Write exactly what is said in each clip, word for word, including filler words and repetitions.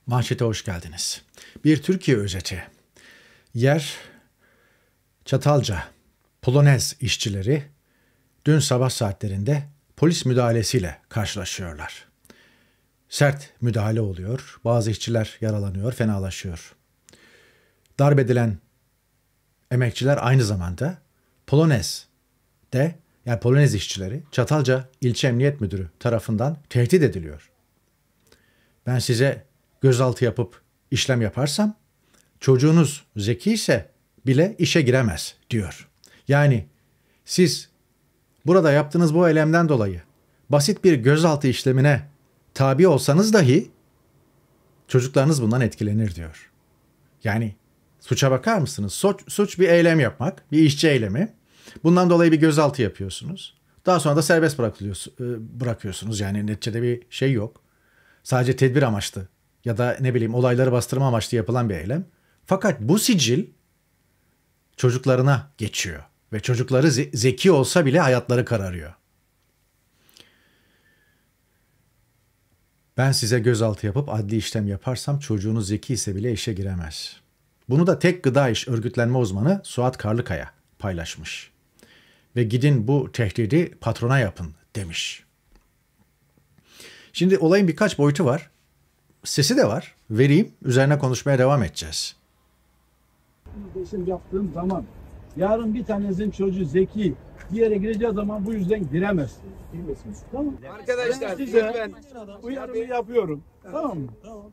Manşete hoş geldiniz. Bir Türkiye özeti. Yer Çatalca Polonez işçileri dün sabah saatlerinde polis müdahalesiyle karşılaşıyorlar. Sert müdahale oluyor. Bazı işçiler yaralanıyor, fenalaşıyor. Darbedilen emekçiler aynı zamanda Polonez'de, yani Polonez işçileri Çatalca İlçe Emniyet Müdürü tarafından tehdit ediliyor. Ben size gözaltı yapıp işlem yaparsam çocuğunuz zeki ise bile işe giremez diyor. Yani siz burada yaptığınız bu eylemden dolayı basit bir gözaltı işlemine tabi olsanız dahi çocuklarınız bundan etkilenir diyor. Yani suça bakar mısınız? Suç, suç bir eylem yapmak, bir işçi eylemi. Bundan dolayı bir gözaltı yapıyorsunuz. Daha sonra da serbest bırakıyorsunuz. Yani neticede bir şey yok. Sadece tedbir amaçlı ya da ne bileyim olayları bastırma amaçlı yapılan bir eylem. Fakat bu sicil çocuklarına geçiyor. Ve çocukları ze- zeki olsa bile hayatları kararıyor. Ben size gözaltı yapıp adli işlem yaparsam çocuğunuz zeki ise bile işe giremez. Bunu da Tek Gıda İş örgütlenme uzmanı Suat Karlıkaya paylaşmış. Ve gidin bu tehdidi patrona yapın demiş. Şimdi olayın birkaç boyutu var. Sesi de var. Vereyim. Üzerine konuşmaya devam edeceğiz. Resim yaptığım zaman yarın bir tanesinin çocuğu zeki bir yere gireceği zaman bu yüzden giremez. Tamam. Arkadaşlar Ben size lütfen uyarımı yapıyorum. Tamam mı? Tamam.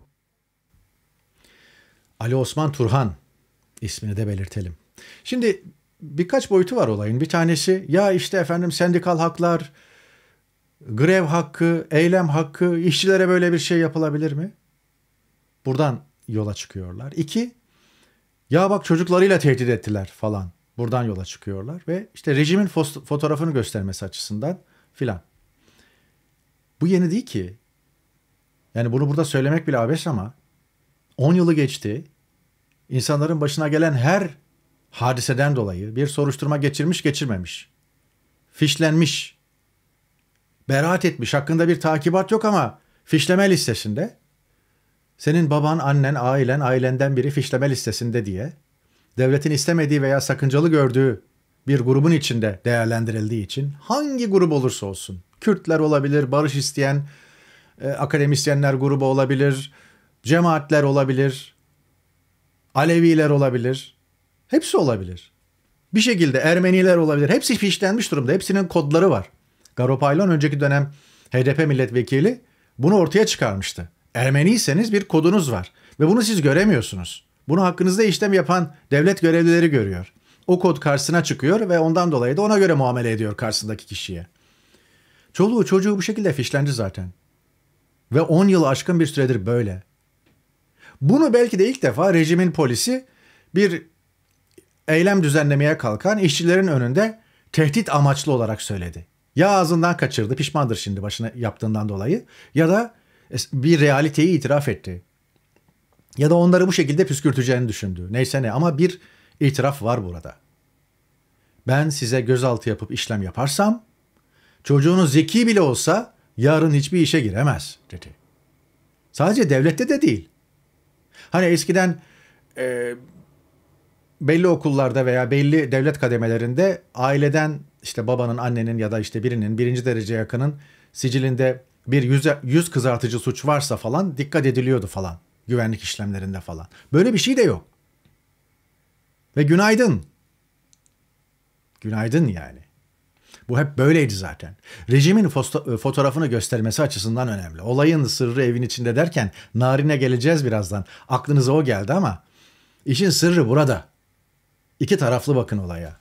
Ali Osman Turhan ismini de belirtelim. Şimdi birkaç boyutu var olayın. Bir tanesi ya işte efendim sendikal haklar, grev hakkı, eylem hakkı, işçilere böyle bir şey yapılabilir mi? Buradan yola çıkıyorlar. İki, ya bak çocuklarıyla tehdit ettiler falan. Buradan yola çıkıyorlar ve işte rejimin fotoğrafını göstermesi açısından filan. Bu yeni değil ki. Yani bunu burada söylemek bile abes ama on yılı geçti. İnsanların başına gelen her hadiseden dolayı bir soruşturma geçirmiş geçirmemiş. Fişlenmiş. Beraat etmiş. Hakkında bir takibat yok ama fişleme listesinde. Senin baban, annen, ailen, ailenden biri fişleme listesinde diye. Devletin istemediği veya sakıncalı gördüğü bir grubun içinde değerlendirildiği için hangi grup olursa olsun. Kürtler olabilir, barış isteyen e, akademisyenler grubu olabilir, cemaatler olabilir, Aleviler olabilir. Hepsi olabilir. Bir şekilde Ermeniler olabilir. Hepsi fişlenmiş durumda. Hepsinin kodları var. Garopaylon önceki dönem H D P milletvekili bunu ortaya çıkarmıştı. Ermeniyseniz bir kodunuz var. Ve bunu siz göremiyorsunuz. Bunu hakkınızda işlem yapan devlet görevlileri görüyor. O kod karşısına çıkıyor ve ondan dolayı da ona göre muamele ediyor karşısındaki kişiye. Çoluğu çocuğu bu şekilde fişlendi zaten. Ve on yıl aşkın bir süredir böyle. Bunu belki de ilk defa rejimin polisi bir eylem düzenlemeye kalkan işçilerin önünde tehdit amaçlı olarak söyledi. Ya ağzından kaçırdı, pişmandır şimdi başına yaptığından dolayı ya da bir realiteyi itiraf etti. Ya da onları bu şekilde püskürteceğini düşündü. Neyse ne ama bir itiraf var burada. Ben size gözaltı yapıp işlem yaparsam çocuğunuz zeki bile olsa yarın hiçbir işe giremez dedi. Sadece devlette de değil. Hani eskiden e, belli okullarda veya belli devlet kademelerinde aileden işte babanın, annenin ya da işte birinin birinci derece yakının sicilinde bir yüze, yüz kızartıcı suç varsa falan dikkat ediliyordu falan. Güvenlik işlemlerinde falan. Böyle bir şey de yok. Ve günaydın. Günaydın yani. Bu hep böyleydi zaten. Rejimin foto- fotoğrafını göstermesi açısından önemli. Olayın sırrı evin içinde derken narine geleceğiz birazdan. Aklınıza o geldi ama işin sırrı burada. İki taraflı bakın olaya.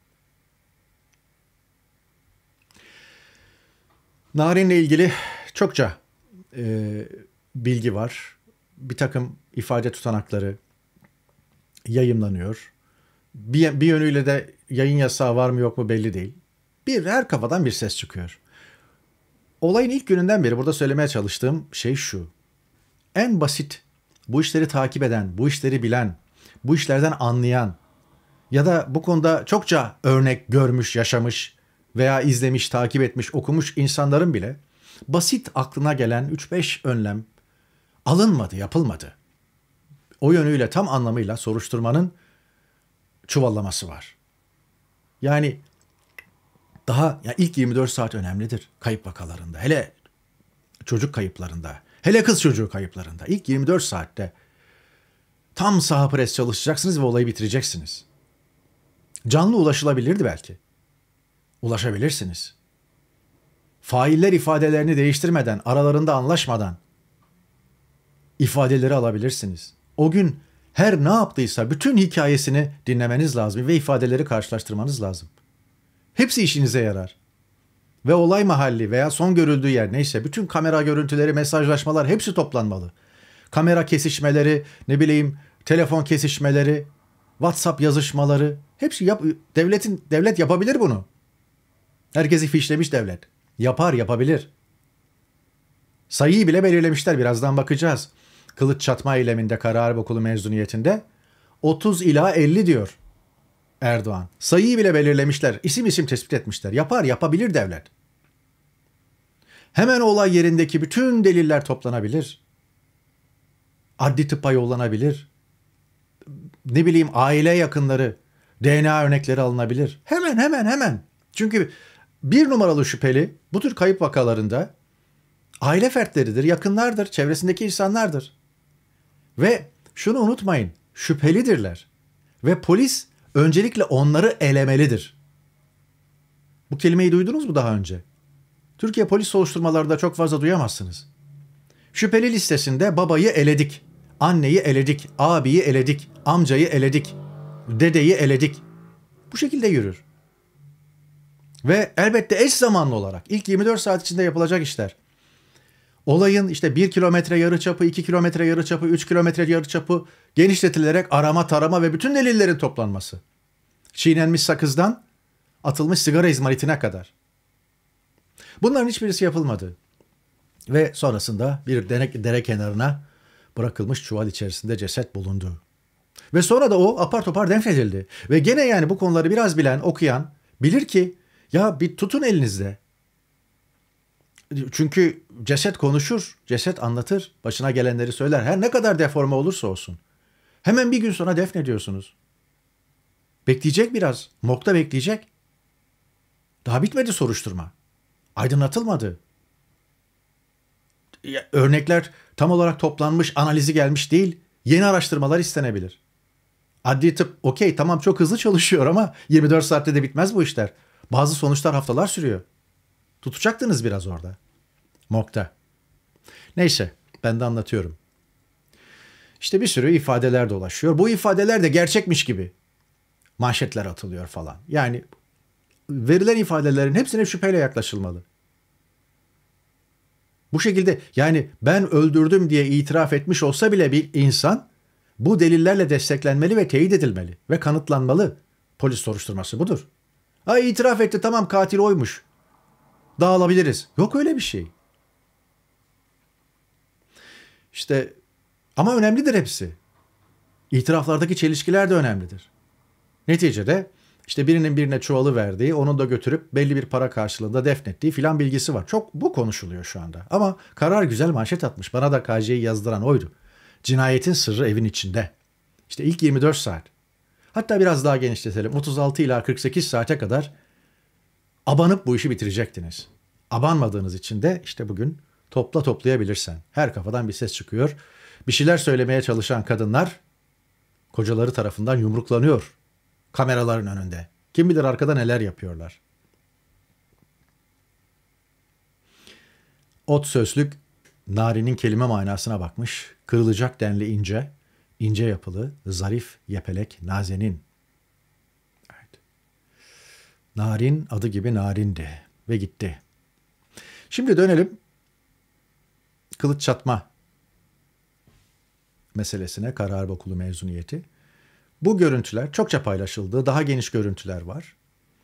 Narin'le ilgili çokça e, bilgi var. Bir takım ifade tutanakları yayımlanıyor. Bir, bir yönüyle de yayın yasağı var mı yok mu belli değil. Bir her kafadan bir ses çıkıyor. Olayın ilk gününden beri burada söylemeye çalıştığım şey şu. En basit bu işleri takip eden, bu işleri bilen, bu işlerden anlayan ya da bu konuda çokça örnek görmüş, yaşamış veya izlemiş, takip etmiş, okumuş insanların bile basit aklına gelen üç beş önlem, alınmadı, yapılmadı. O yönüyle tam anlamıyla soruşturmanın çuvallaması var. Yani daha ya ilk yirmi dört saat önemlidir kayıp vakalarında. Hele çocuk kayıplarında, hele kız çocuğu kayıplarında. İlk yirmi dört saatte tam saha pres çalışacaksınız ve olayı bitireceksiniz. Canlı ulaşılabilirdi belki. Ulaşabilirsiniz. Failler ifadelerini değiştirmeden, aralarında anlaşmadan ifadeleri alabilirsiniz. O gün her ne yaptıysa bütün hikayesini dinlemeniz lazım ve ifadeleri karşılaştırmanız lazım. Hepsi işinize yarar. Ve olay mahalli veya son görüldüğü yer neyse bütün kamera görüntüleri, mesajlaşmalar hepsi toplanmalı. Kamera kesişmeleri, ne bileyim telefon kesişmeleri, WhatsApp yazışmaları hepsi yap devletin devlet yapabilir bunu. Herkesi fişlemiş devlet. Yapar, yapabilir. Sayıyı bile belirlemişler. Birazdan bakacağız. Kılıç çatma eyleminde Kara Okulu mezuniyetinde otuz ila elli diyor Erdoğan. Sayıyı bile belirlemişler. İsim isim tespit etmişler. Yapar, yapabilir devlet. Hemen olay yerindeki bütün deliller toplanabilir. Adli tıbba yollanabilir. Ne bileyim aile yakınları, D N A örnekleri alınabilir. Hemen hemen hemen. Çünkü bir numaralı şüpheli bu tür kayıp vakalarında aile fertleridir, yakınlardır, çevresindeki insanlardır. Ve şunu unutmayın, şüphelidirler. Ve polis öncelikle onları elemelidir. Bu kelimeyi duydunuz mu daha önce? Türkiye polis soruşturmalarında çok fazla duyamazsınız. Şüpheli listesinde babayı eledik, anneyi eledik, abiyi eledik, amcayı eledik, dedeyi eledik. Bu şekilde yürür. Ve elbette eş zamanlı olarak ilk yirmi dört saat içinde yapılacak işler. Olayın işte bir kilometre yarıçapı, iki kilometre yarıçapı, üç kilometre yarıçapı genişletilerek arama, tarama ve bütün delillerin toplanması. Çiğnenmiş sakızdan atılmış sigara izmaritine kadar. Bunların hiçbirisi yapılmadı. Ve sonrasında bir dere, dere kenarına bırakılmış çuval içerisinde ceset bulundu. Ve sonra da o apar topar defnedildi. Ve gene yani bu konuları biraz bilen, okuyan bilir ki ya bir tutun elinizde. Çünkü ceset konuşur, ceset anlatır, başına gelenleri söyler. Her ne kadar deforme olursa olsun. Hemen bir gün sonra defnediyorsunuz. Bekleyecek biraz, morgda bekleyecek. Daha bitmedi soruşturma. Aydınlatılmadı. Ya, örnekler tam olarak toplanmış, analizi gelmiş değil. Yeni araştırmalar istenebilir. Adli tıp okey tamam çok hızlı çalışıyor ama yirmi dört saatte de bitmez bu işler. Bazı sonuçlar haftalar sürüyor. Tutacaktınız biraz orada. Morgda. Neyse ben de anlatıyorum. İşte bir sürü ifadeler dolaşıyor. Bu ifadeler de gerçekmiş gibi manşetler atılıyor falan. Yani verilen ifadelerin hepsine şüpheyle yaklaşılmalı. Bu şekilde yani ben öldürdüm diye itiraf etmiş olsa bile bir insan bu delillerle desteklenmeli ve teyit edilmeli ve kanıtlanmalı. Polis soruşturması budur. Ha itiraf etti tamam katil oymuş. Dağılabiliriz. Yok öyle bir şey. İşte ama önemlidir hepsi. İtiraflardaki çelişkiler de önemlidir. Neticede işte birinin birine çuvalı verdiği, onun da götürüp belli bir para karşılığında defnettiği filan bilgisi var. Çok bu konuşuluyor şu anda. Ama Karar güzel manşet atmış. Bana da K J'yi yazdıran oydu. Cinayetin sırrı evin içinde. İşte ilk yirmi dört saat. Hatta biraz daha genişletelim. otuz altı ila kırk sekiz saate kadar abanıp bu işi bitirecektiniz. Abanmadığınız için de işte bugün topla toplayabilirsen. Her kafadan bir ses çıkıyor. Bir şeyler söylemeye çalışan kadınlar kocaları tarafından yumruklanıyor. Kameraların önünde. Kim bilir arkada neler yapıyorlar. Ot sözlük Nari'nin kelime manasına bakmış. Kırılacak denli ince, ince yapılı, zarif, yepelek, nazenin. Evet. Narin adı gibi narindi ve gitti. Şimdi dönelim kılıç çatma meselesine, Kara Okulu mezuniyeti. Bu görüntüler çokça paylaşıldı. Daha geniş görüntüler var.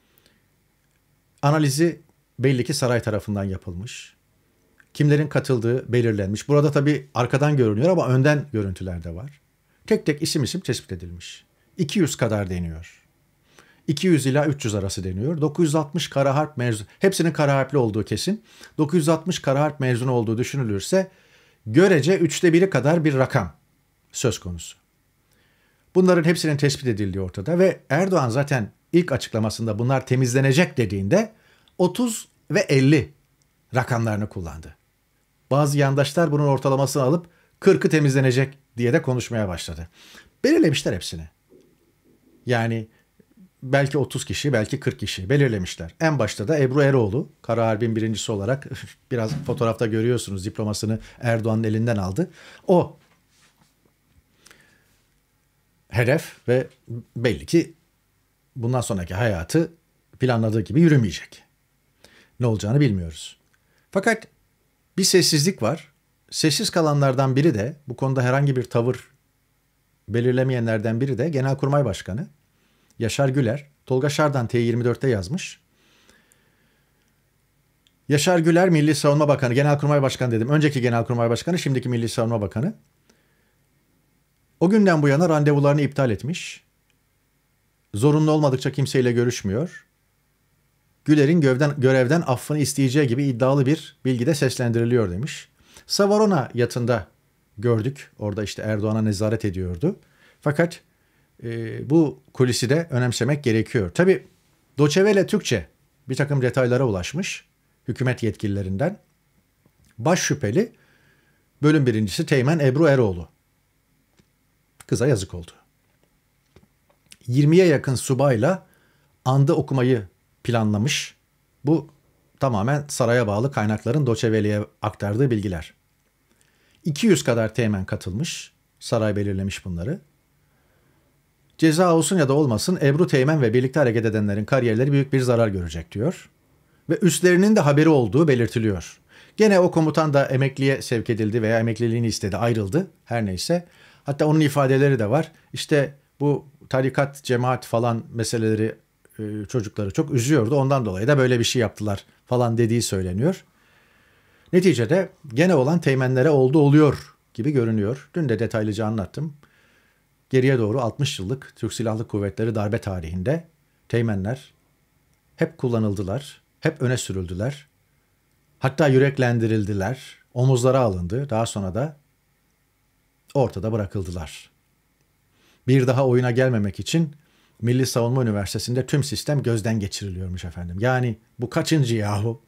Analizi belli ki saray tarafından yapılmış. Kimlerin katıldığı belirlenmiş. Burada tabii arkadan görünüyor ama önden görüntüler de var. Tek tek isim isim tespit edilmiş. iki yüz kadar deniyor. iki yüz ila üç yüz arası deniyor. dokuz yüz altmış kara harp mezunu, hepsinin kara harpli olduğu kesin. dokuz yüz altmış kara harp mezunu olduğu düşünülürse görece üçte biri kadar bir rakam söz konusu. Bunların hepsinin tespit edildiği ortada ve Erdoğan zaten ilk açıklamasında bunlar temizlenecek dediğinde otuz ve elli rakamlarını kullandı. Bazı yandaşlar bunun ortalamasını alıp kırkı temizlenecek diye de konuşmaya başladı. Belirlemişler hepsini. Yani belki otuz kişi, belki kırk kişi belirlemişler. En başta da Ebru Eroğlu, Kara Harbi'nin birincisi olarak biraz fotoğrafta görüyorsunuz, diplomasını Erdoğan'ın elinden aldı. O hedef ve belli ki bundan sonraki hayatı planladığı gibi yürümeyecek. Ne olacağını bilmiyoruz. Fakat bir sessizlik var. Sessiz kalanlardan biri de, bu konuda herhangi bir tavır belirlemeyenlerden biri de Genelkurmay Başkanı Yaşar Güler. Tolga Şardan T yirmi dörtte yazmış. Yaşar Güler Milli Savunma Bakanı, Genelkurmay Başkanı dedim. Önceki Genelkurmay Başkanı, şimdiki Milli Savunma Bakanı. O günden bu yana randevularını iptal etmiş. Zorunlu olmadıkça kimseyle görüşmüyor. Güler'in gövden, görevden affını isteyeceği gibi iddialı bir bilgide seslendiriliyor demiş. Savarona yatında gördük. Orada işte Erdoğan'a nezaret ediyordu. Fakat e, bu kulisi de önemsemek gerekiyor. Tabii Deutsche Welle Türkçe bir takım detaylara ulaşmış hükümet yetkililerinden. Baş şüpheli bölüm birincisi Teğmen Ebru Eroğlu. Kıza yazık oldu. yirmiye yakın subayla andı okumayı planlamış. Bu tamamen saraya bağlı kaynakların Deutsche Welle'ye aktardığı bilgiler. iki yüz kadar teğmen katılmış. Saray belirlemiş bunları. Ceza olsun ya da olmasın Ebru Teğmen ve birlikte hareket edenlerin kariyerleri büyük bir zarar görecek diyor. Ve üstlerinin de haberi olduğu belirtiliyor. Gene o komutan da emekliye sevk edildi veya emekliliğini istedi, ayrıldı. Her neyse. Hatta onun ifadeleri de var. İşte bu tarikat, cemaat falan meseleleri e, çocukları çok üzüyordu. Ondan dolayı da böyle bir şey yaptılar falan dediği söyleniyor. Neticede gene olan teğmenlere oldu oluyor gibi görünüyor. Dün de detaylıca anlattım. Geriye doğru altmış yıllık Türk Silahlı Kuvvetleri darbe tarihinde teğmenler hep kullanıldılar, hep öne sürüldüler. Hatta yüreklendirildiler, omuzlara alındı. Daha sonra da ortada bırakıldılar. Bir daha oyuna gelmemek için Milli Savunma Üniversitesi'nde tüm sistem gözden geçiriliyormuş efendim. Yani bu kaçıncı yahu?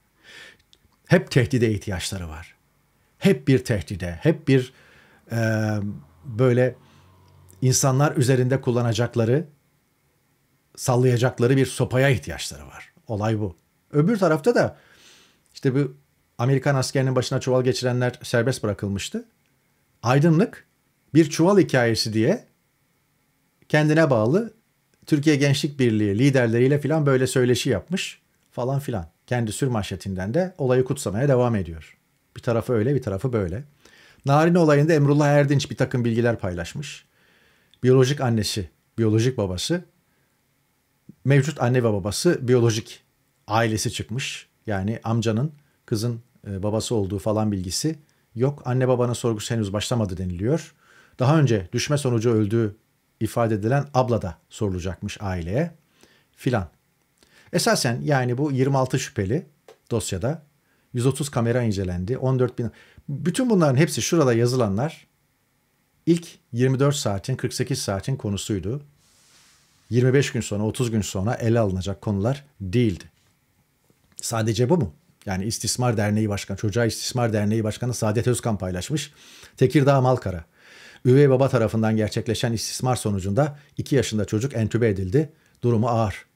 Hep tehdide ihtiyaçları var. Hep bir tehdide, hep bir e, böyle insanlar üzerinde kullanacakları, sallayacakları bir sopaya ihtiyaçları var. Olay bu. Öbür tarafta da işte bu Amerikan askerinin başına çuval geçirenler serbest bırakılmıştı. Aydınlık bir çuval hikayesi diye kendine bağlı Türkiye Gençlik Birliği liderleriyle filan böyle söyleşi yapmış falan filan. Kendi sürmanşetinden de olayı kutsamaya devam ediyor. Bir tarafı öyle, bir tarafı böyle. Narin olayında Emrullah Erdinç bir takım bilgiler paylaşmış. Biyolojik annesi, biyolojik babası, mevcut anne ve babası biyolojik ailesi çıkmış. Yani amcanın kızın babası olduğu falan bilgisi yok. Anne babanın sorgusu henüz başlamadı deniliyor. Daha önce düşme sonucu öldüğü ifade edilen abla da sorulacakmış aileye filan. Esasen yani bu yirmi altı şüpheli dosyada yüz otuz kamera incelendi. on dört bin. Bütün bunların hepsi şurada yazılanlar ilk yirmi dört saatin kırk sekiz saatin konusuydu. yirmi beş gün sonra otuz gün sonra ele alınacak konular değildi. Sadece bu mu? Yani İstismar Derneği Başkanı, Çocuğa İstismar Derneği Başkanı Saadet Özkan paylaşmış. Tekirdağ Malkara. Üvey baba tarafından gerçekleşen istismar sonucunda iki yaşında çocuk entübe edildi. Durumu ağır.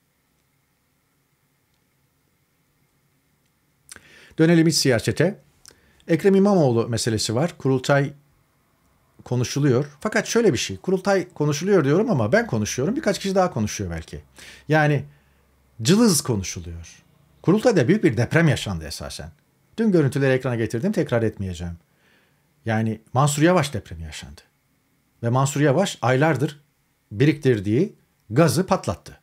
Dönelim iç siyasete. Ekrem İmamoğlu meselesi var. Kurultay konuşuluyor. Fakat şöyle bir şey. Kurultay konuşuluyor diyorum ama ben konuşuyorum. Birkaç kişi daha konuşuyor belki. Yani cılız konuşuluyor. Kurultayda büyük bir deprem yaşandı esasen. Dün görüntüleri ekrana getirdim. Tekrar etmeyeceğim. Yani Mansur Yavaş depremi yaşandı. Ve Mansur Yavaş aylardır biriktirdiği gazı patlattı.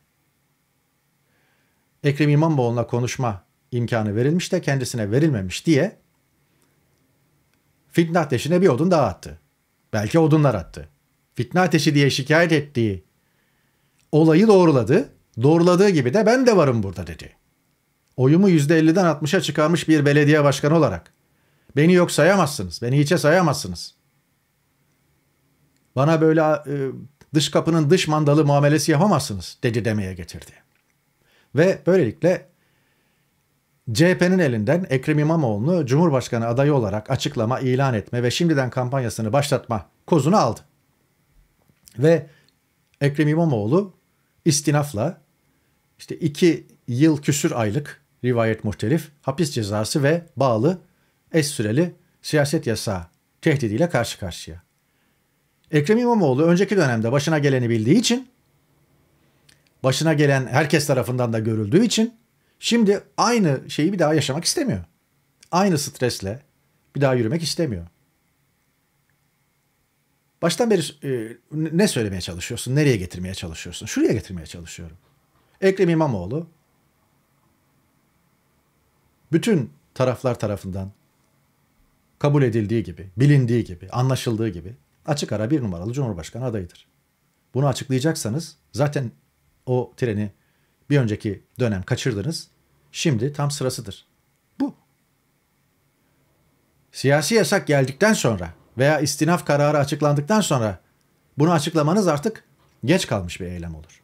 Ekrem İmamoğlu'na konuşma imkanı verilmiş de kendisine verilmemiş diye fitne ateşine bir odun daha attı. Belki odunlar attı. Fitne ateşi diye şikayet ettiği olayı doğruladı. Doğruladığı gibi de ben de varım burada dedi. Oyumu yüzde elliden altmışa çıkarmış bir belediye başkanı olarak Beni yok sayamazsınız. Beni hiçe sayamazsınız. Bana böyle e, dış kapının dış mandalı muamelesi yapamazsınız dedi demeye getirdi. Ve böylelikle C H P'nin elinden Ekrem İmamoğlu'nu Cumhurbaşkanı adayı olarak açıklama, ilan etme ve şimdiden kampanyasını başlatma kozunu aldı. Ve Ekrem İmamoğlu istinafla işte iki yıl küsür aylık rivayet muhtelif hapis cezası ve bağlı eş süreli siyaset yasağı tehdidiyle karşı karşıya. Ekrem İmamoğlu önceki dönemde başına geleni bildiği için, başına gelen herkes tarafından da görüldüğü için şimdi aynı şeyi bir daha yaşamak istemiyor. Aynı stresle bir daha yürümek istemiyor. Baştan beri e, ne söylemeye çalışıyorsun? Nereye getirmeye çalışıyorsun? Şuraya getirmeye çalışıyorum. Ekrem İmamoğlu bütün taraflar tarafından kabul edildiği gibi, bilindiği gibi, anlaşıldığı gibi açık ara bir numaralı Cumhurbaşkanı adayıdır. Bunu açıklayacaksanız zaten o treni bir önceki dönem kaçırdınız. Şimdi tam sırasıdır. Bu. Siyasi yasak geldikten sonra veya istinaf kararı açıklandıktan sonra bunu açıklamanız artık geç kalmış bir eylem olur.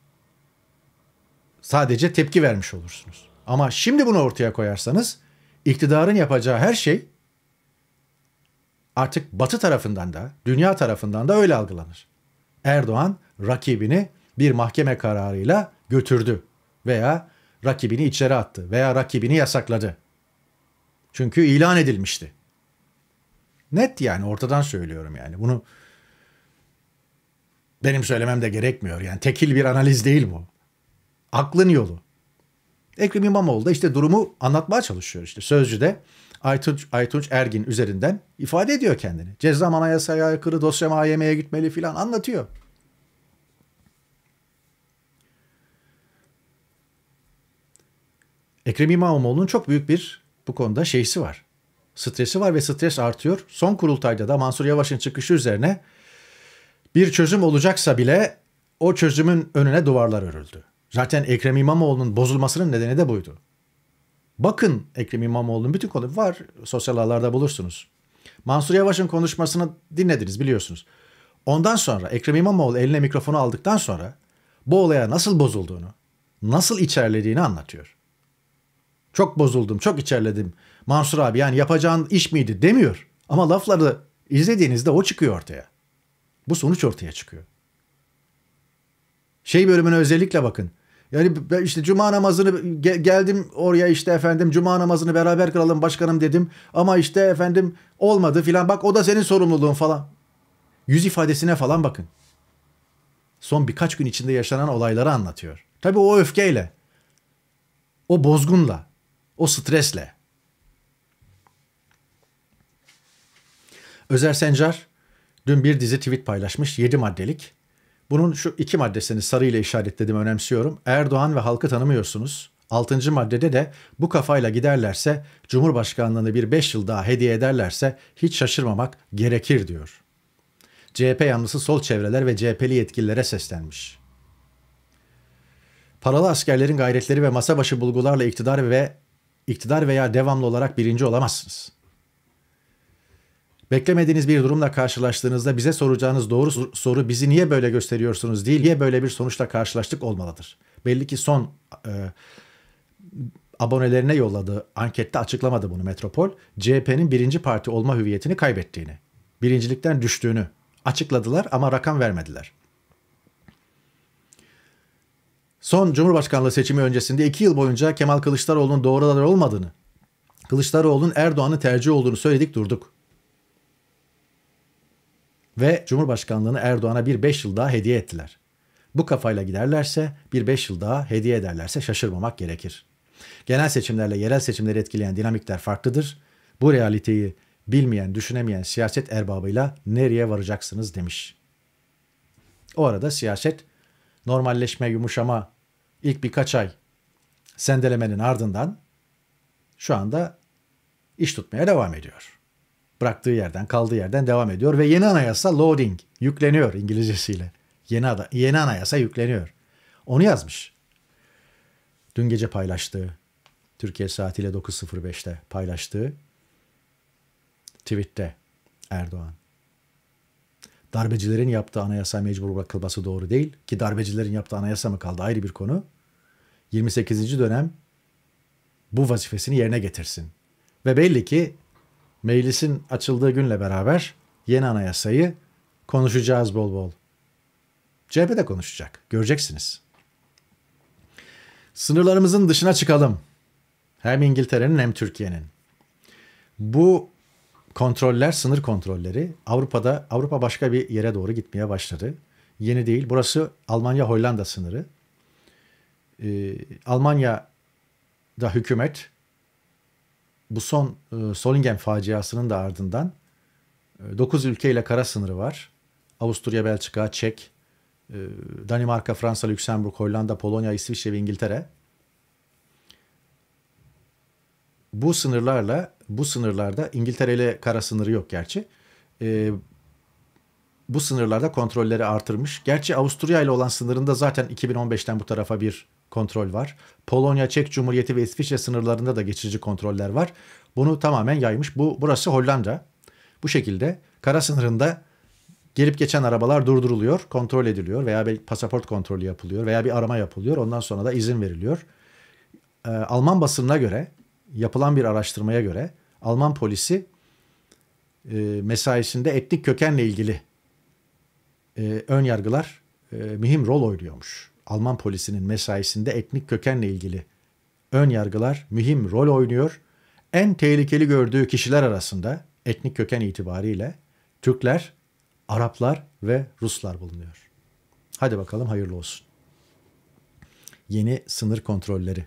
Sadece tepki vermiş olursunuz. Ama şimdi bunu ortaya koyarsanız iktidarın yapacağı her şey artık Batı tarafından da, dünya tarafından da öyle algılanır. Erdoğan rakibini bir mahkeme kararıyla götürdü veya rakibini içeri attı veya rakibini yasakladı. Çünkü ilan edilmişti. Net yani ortadan söylüyorum yani. Bunu benim söylemem de gerekmiyor. Yani tekil bir analiz değil bu. Aklın yolu. Ekrem İmamoğlu da işte durumu anlatmaya çalışıyor işte. Sözcü'de Aytunç, Aytunç Ergin üzerinden ifade ediyor kendini. Cezam anayasaya aykırı, dosyam A Y M'ye gitmeli filan anlatıyor. Ekrem İmamoğlu'nun çok büyük bir bu konuda şeysi var. Stresi var ve stres artıyor. Son kurultayda da Mansur Yavaş'ın çıkışı üzerine bir çözüm olacaksa bile o çözümün önüne duvarlar örüldü. Zaten Ekrem İmamoğlu'nun bozulmasının nedeni de buydu. Bakın Ekrem İmamoğlu'nun bütün konu var. Sosyal ağlarda bulursunuz. Mansur Yavaş'ın konuşmasını dinlediniz biliyorsunuz. Ondan sonra Ekrem İmamoğlu eline mikrofonu aldıktan sonra bu olaya nasıl bozulduğunu, nasıl içerlediğini anlatıyor. Çok bozuldum, çok içerledim. Mansur abi yani yapacağın iş miydi demiyor. Ama lafları izlediğinizde o çıkıyor ortaya. Bu sonuç ortaya çıkıyor. Şey bölümüne özellikle bakın. Yani işte cuma namazını geldim oraya işte efendim cuma namazını beraber kılalım başkanım dedim. Ama işte efendim olmadı filan bak o da senin sorumluluğun falan. Yüz ifadesine falan bakın. Son birkaç gün içinde yaşanan olayları anlatıyor. Tabii o öfkeyle, o bozgunla, o stresle. Özer Sencar dün bir dizi tweet paylaşmış yedi maddelik. Bunun şu iki maddesini sarıyla işaretledim önemsiyorum. Erdoğan ve halkı tanımıyorsunuz. Altıncı maddede de bu kafayla giderlerse Cumhurbaşkanlığını bir beş yıl daha hediye ederlerse hiç şaşırmamak gerekir diyor. C H P yanlısı sol çevreler ve C H P'li yetkililere seslenmiş. Paralı askerlerin gayretleri ve masa başı bulgularla iktidar ve iktidar veya devamlı olarak birinci olamazsınız. Beklemediğiniz bir durumla karşılaştığınızda bize soracağınız doğru soru bizi niye böyle gösteriyorsunuz değil, niye böyle bir sonuçla karşılaştık olmalıdır. Belli ki son e, abonelerine yolladığı ankette açıklamadı bunu Metropol. C H P'nin birinci parti olma hüviyetini kaybettiğini, birincilikten düştüğünü açıkladılar ama rakam vermediler. Son Cumhurbaşkanlığı seçimi öncesinde iki yıl boyunca Kemal Kılıçdaroğlu'nun doğru aday olmadığını, Kılıçdaroğlu'nun Erdoğan'ın tercih olduğunu söyledik durduk. Ve Cumhurbaşkanlığını Erdoğan'a bir beş yıl daha hediye ettiler. Bu kafayla giderlerse bir beş yıl daha hediye ederlerse şaşırmamak gerekir. Genel seçimlerle yerel seçimleri etkileyen dinamikler farklıdır. Bu realiteyi bilmeyen, düşünemeyen siyaset erbabıyla nereye varacaksınız demiş. O arada siyaset normalleşme, yumuşama ilk birkaç ay sendelemenin ardından şu anda iş tutmaya devam ediyor. Bıraktığı yerden, kaldığı yerden devam ediyor ve yeni anayasa loading, yükleniyor İngilizcesiyle. Yeni, ada, yeni anayasa yükleniyor. Onu yazmış. Dün gece paylaştığı, Türkiye saatiyle dokuz sıfır beşte paylaştığı Tweette Erdoğan. Darbecilerin yaptığı anayasa mecbur bırakılması doğru değil ki darbecilerin yaptığı anayasa mı kaldı ayrı bir konu. yirmi sekizinci dönem bu vazifesini yerine getirsin. Ve belli ki meclisin açıldığı günle beraber yeni anayasayı konuşacağız bol bol. C H P de konuşacak. Göreceksiniz. Sınırlarımızın dışına çıkalım. Hem İngiltere'nin hem Türkiye'nin. Bu kontroller, sınır kontrolleri Avrupa'da, Avrupa başka bir yere doğru gitmeye başladı. Yeni değil. Burası Almanya-Hollanda sınırı. Ee, Almanya'da hükümet bu son e, Solingen faciasının da ardından e, dokuz ülkeyle kara sınırı var. Avusturya, Belçika, Çek, e, Danimarka, Fransa, Lüksemburg, Hollanda, Polonya, İsviçre ve İngiltere. Bu sınırlarla, bu sınırlarda İngiltere ile kara sınırı yok gerçi. E, bu sınırlarda kontrolleri artırmış. Gerçi Avusturya ile olan sınırında zaten iki bin on beşten bu tarafa bir kontrol var. Polonya, Çek Cumhuriyeti ve İsviçre sınırlarında da geçici kontroller var. Bunu tamamen yaymış. Bu burası Hollanda. Bu şekilde kara sınırında gelip geçen arabalar durduruluyor, kontrol ediliyor veya bir pasaport kontrolü yapılıyor veya bir arama yapılıyor. Ondan sonra da izin veriliyor. Ee, Alman basınına göre, yapılan bir araştırmaya göre Alman polisi e, mesaisinde etnik kökenle ilgili e, ön yargılar e, mühim rol oynuyormuş. Alman polisinin mesaisinde etnik kökenle ilgili ön yargılar mühim rol oynuyor. En tehlikeli gördüğü kişiler arasında etnik köken itibariyle Türkler, Araplar ve Ruslar bulunuyor. Hadi bakalım hayırlı olsun. Yeni sınır kontrolleri.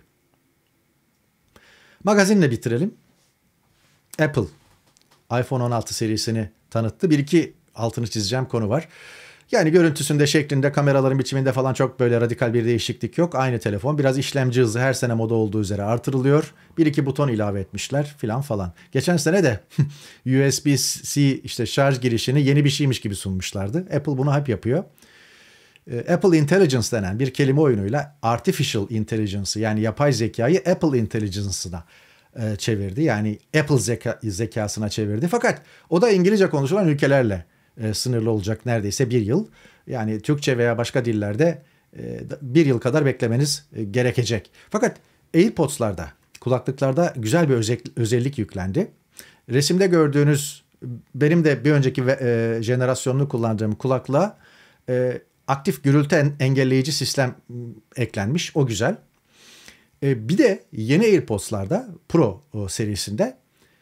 Magazinle bitirelim. Apple iPhone on altı serisini tanıttı. Bir iki altını çizeceğim konu var. Yani görüntüsünde, şeklinde, kameraların biçiminde falan çok böyle radikal bir değişiklik yok. Aynı telefon. Biraz işlemci hızı her sene moda olduğu üzere artırılıyor. Bir iki buton ilave etmişler filan falan. Geçen sene de U S B-C işte şarj girişini yeni bir şeymiş gibi sunmuşlardı. Apple bunu hep yapıyor. Apple Intelligence denen bir kelime oyunuyla Artificial Intelligence'ı yani yapay zekayı Apple Intelligence'ına çevirdi. Yani Apple zeka, zekasına çevirdi. Fakat o da İngilizce konuşulan ülkelerle e, sınırlı olacak neredeyse bir yıl. Yani Türkçe veya başka dillerde e, bir yıl kadar beklemeniz e, gerekecek. Fakat AirPods'larda, kulaklıklarda güzel bir özel, özellik yüklendi. Resimde gördüğünüz benim de bir önceki e, jenerasyonunu kullandığım kulaklığa e, aktif gürültü en, engelleyici sistem eklenmiş. O güzel. E, bir de yeni AirPods'larda Pro o, serisinde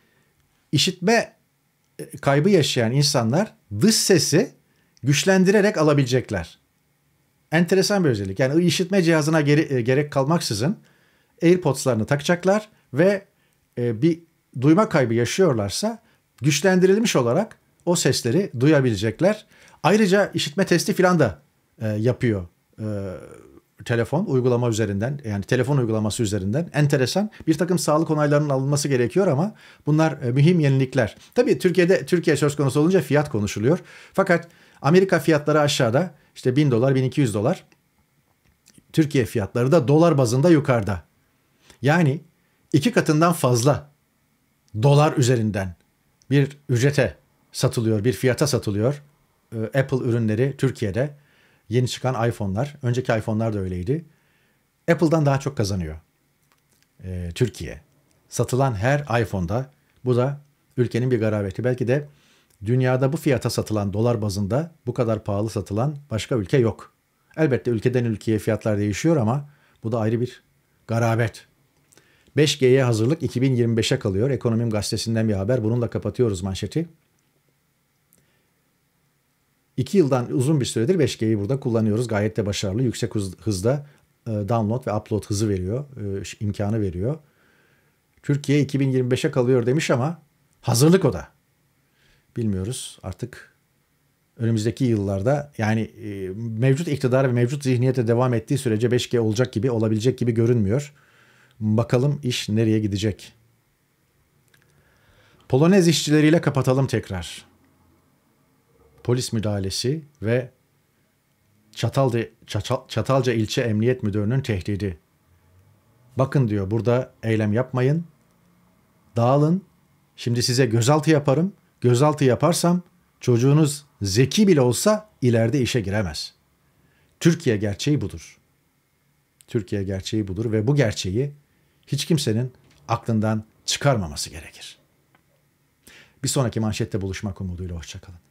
işitme kaybı yaşayan insanlar dış sesi güçlendirerek alabilecekler. Enteresan bir özellik. Yani işitme cihazına geri, gerek kalmaksızın AirPods'larını takacaklar ve e, bir duyma kaybı yaşıyorlarsa güçlendirilmiş olarak o sesleri duyabilecekler. Ayrıca işitme testi falan da e, yapıyor e, telefon uygulama üzerinden, yani telefon uygulaması üzerinden. Enteresan. Bir takım sağlık onaylarının alınması gerekiyor ama bunlar e, mühim yenilikler. Tabii Türkiye'de Türkiye söz konusu olunca fiyat konuşuluyor. Fakat Amerika fiyatları aşağıda, işte bin dolar, bin iki yüz dolar. Türkiye fiyatları da dolar bazında yukarıda. Yani iki katından fazla dolar üzerinden bir ücrete satılıyor, bir fiyata satılıyor e, Apple ürünleri Türkiye'de. Yeni çıkan iPhone'lar, önceki iPhone'lar da öyleydi. Apple'dan daha çok kazanıyor ee, Türkiye. Satılan her iPhone'da, bu da ülkenin bir garabeti. Belki de dünyada bu fiyata satılan, dolar bazında bu kadar pahalı satılan başka ülke yok. Elbette ülkeden ülkeye fiyatlar değişiyor ama bu da ayrı bir garabet. beş G'ye hazırlık iki bin yirmi beşe kalıyor. Ekonomim gazetesinden bir haber. Bununla kapatıyoruz manşeti. İki yıldan uzun bir süredir beş G'yi burada kullanıyoruz. Gayet de başarılı. Yüksek hız, hızda e, download ve upload hızı veriyor. E, imkanı veriyor. Türkiye iki bin yirmi beşe kalıyor demiş ama hazırlık o da. Bilmiyoruz artık önümüzdeki yıllarda, yani e, mevcut iktidar ve mevcut zihniyete devam ettiği sürece beş G olacak gibi, olabilecek gibi görünmüyor. Bakalım iş nereye gidecek? Polonez işçileriyle kapatalım tekrar. Polis müdahalesi ve Çatalca, Çatalca İlçe Emniyet Müdürü'nün tehdidi. Bakın diyor, burada eylem yapmayın. Dağılın. Şimdi size gözaltı yaparım. gözaltı yaparsam çocuğunuz zeki bile olsa ileride işe giremez. Türkiye gerçeği budur. Türkiye gerçeği budur ve bu gerçeği hiç kimsenin aklından çıkarmaması gerekir. Bir sonraki manşette buluşmak umuduyla hoşça kalın.